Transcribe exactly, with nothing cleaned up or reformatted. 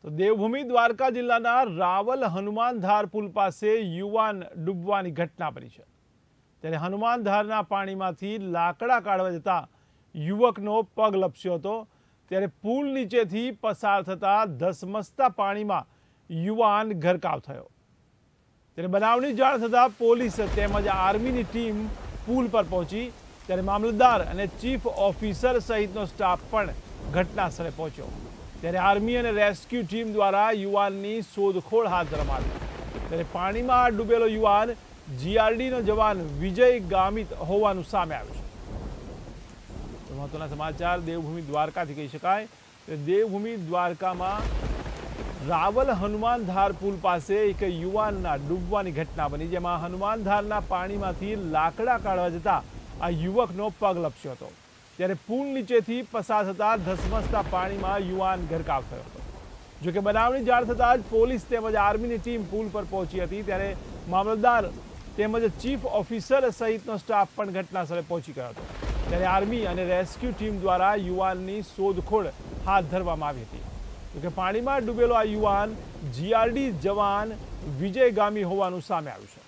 તો દેવભૂમિ દ્વારકા જિલ્લાના રાવલ હનુમાનધાર પુલ પાસે યુવાન ડૂબવાની ઘટના બની છે। ત્યારે હનુમાનધારના પાણીમાંથી લાકડા કાઢવા જતા યુવકનો પગ લપસ્યો હતો। ત્યારે પુલ નીચેથી પસાર થતા ધસમસતા પાણીમાં યુવાન ગરકાવ થયો। ત્યારે બનાવની જાણ થતાં પોલીસ તેમજ આર્મીની ટીમ પુલ પર પહોંચી। ત્યારે મામલતદાર અને ચીફ ઓફિસર સહિતનો સ્ટાફ પણ ઘટના સ્થળે પહોંચ્યો। ત્યારે આર્મી અને રેસ્ક્યુ ટીમ દ્વારા યુવાનની શોધખોળ હાથ ધરવામાં આવી। ત્યારે પાણીમાં ડૂબેલો યુવાન જીઆરડીનો જવાન વિજય ગામિત હોવાનું સામે આવ્યું છે। મહત્વના સમાચાર દેવભૂમિ દ્વારકાથી કહી શકાય કે દેવભૂમિ દ્વારકામાં રાવલ હનુમાનધાર પુલ પાસે એક યુવાનના ડૂબવાની ઘટના બની, જેમાં હનુમાનધારના પાણીમાંથી લાકડા કાઢવા જતા આ યુવકનો પગ લપસ્યો હતો। ત્યારે પુલ નીચેથી પસાર થતા ધસમસતા પાણીમાં યુવાન ગરકાવ થયો હતો। જોકે બનાવની જાણ થતાં જ પોલીસ તેમજ આર્મીની ટીમ પુલ પર પહોંચી હતી। ત્યારે મામલતદાર તેમજ ચીફ ઓફિસર સહિતનો સ્ટાફ પણ ઘટના સ્થળે પહોંચી ગયો હતો। ત્યારે આર્મી અને રેસ્ક્યુ ટીમ દ્વારા યુવાનની શોધખોળ હાથ ધરવામાં આવી હતી। જોકે પાણીમાં ડૂબેલો આ યુવાન જીઆરડી જવાન વિજય ગામી હોવાનું સામે આવ્યું છે।